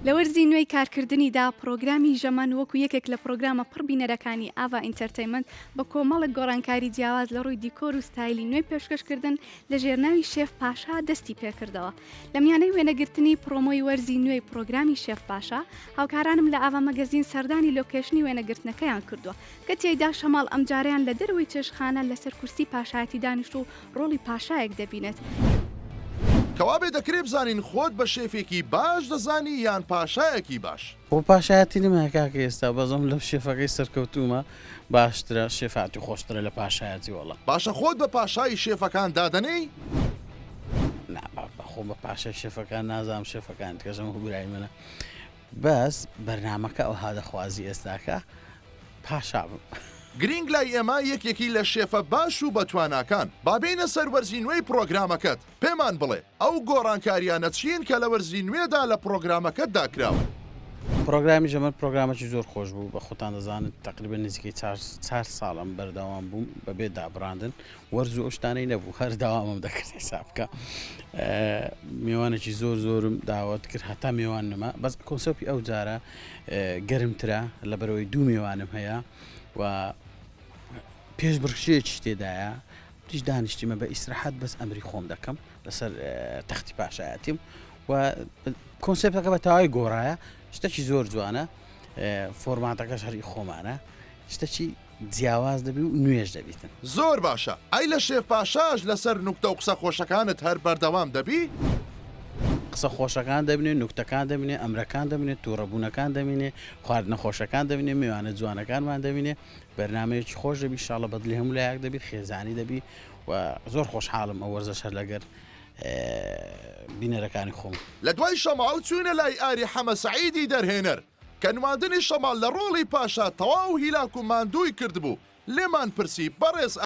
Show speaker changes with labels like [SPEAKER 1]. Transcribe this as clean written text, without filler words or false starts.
[SPEAKER 1] لە وەرزی نوێی کارکردنیدا پرۆگرامی ژەمان وەکو یەکێک لە پرۆگرامە پڕبینەرەکانی ئاوا ئینتەرتەیمەنت بە کۆمەڵک گۆڕانکاری جیاواز لە ڕووی دیکۆر و ستایلی نوێی پێشکەشکردن لە ژێرناوی شێف پاشا دەستی پێکردەوە. لە میانەی وێنەگرتنی پرۆمۆی وەرزی نوێی پرۆگرامی شێف پاشا هاوکارانم لە ئاوا مەگەزین سەردانی لۆکێشنی وێنەگرتنەکەیان کردووە کە تێیدا شەماڵ ئەمجاریان لە دەروی چێشخانە لەسەر کورسی پاشایەتی دانیشت و ڕۆڵی پاشایەک دەبینێت.
[SPEAKER 2] کەوابێ دەکرێ بزانین خۆت بە شێفێکی باش دەزانی یان پاشایەکی باش.
[SPEAKER 3] بۆ پاشایەتی نمە کاکە ئێستا بەزەم لەو شێفەکەی سەرکەوتومە باشترە شێفاتی خۆشترە لە پاشایەتی وەڵە.
[SPEAKER 2] باشە خۆت بە پاشای شێفەکان دادەنەی؟
[SPEAKER 3] خۆ بە پاشای شێفەکان نازام شێفەکان کەژەم هوبرای منە. بەس بەرنامەکە ئەو هادەخوازی ئێستاکە پاشا بم.
[SPEAKER 2] گرنگ لای ئێمە یەکێکی لە شێفە باش و بەتواناکان بابینە سەر وەرزی نوێی پرۆگرامەکەت پێمان بڵێ ئەو گۆڕانکاریانە چین کە لە وەرزی نوێدا لە پرۆگرامەکەت داکراوە.
[SPEAKER 3] پرۆگرامی ژەمەر پرۆگرامێکی زۆر خۆش بوو بە خۆتان دەزانن تقریبا نزیکەی 4 ساڵم بەردەوام بووم بەبێ دابڕاندن وەرز و ئەوشتانەی نەبوو هەر داوامم دەکرد حساب بکە. میوانێکی زۆرم داوت کرد هەتا میوان نەما بەس کۆنسەپی ئەو جارە گەرمترە لە بەرەوەی 2 میوانم هەیە و پێش بڕشەیەکی تێدایە دیش دانیشتیمە بە ئیسراحەت بەس ئەمری خۆم دەکەم لەسەر تەختی پاشایەتیم و کۆنسێپتەکە بە تەواوی گۆڕایە شتێکی زۆر جوانە فۆرماتەکەش هەری خۆمانە شتێکی جیاواز دەبی و نوێژ دەبیتن.
[SPEAKER 2] زۆر باشە ئەی لە شێف پاشاش لەسەر نوکتە و قسە خۆشەکانت هەر بەردەوام دەبی؟
[SPEAKER 3] قسە خۆشەکان دەبینێت نوکتەکان دەبینێت ئەمرەکان دەبینێت تووڕەبوونەکان دەبینێت خواردنە خۆشەکان دەبینێت میوانە جوانەکانمان دەبینێت بەرنمەیەکی خۆش دەبی شاڵە بەدلی هەموو لایەک دەبیت خێزانی دەبی و زۆر خۆشحاڵم ئەو وەرزە شەر لەگەر بینەرەکانی خۆم.
[SPEAKER 2] لە دوای شەماڵ چوونە لای ئاری حەمە سەعیدی دەرهێنەر کە نواندنی شەماڵ لە ڕۆڵی پاشا تەواو هیلاک و ماندووی کردبوو لێمان پرسی بەڕێز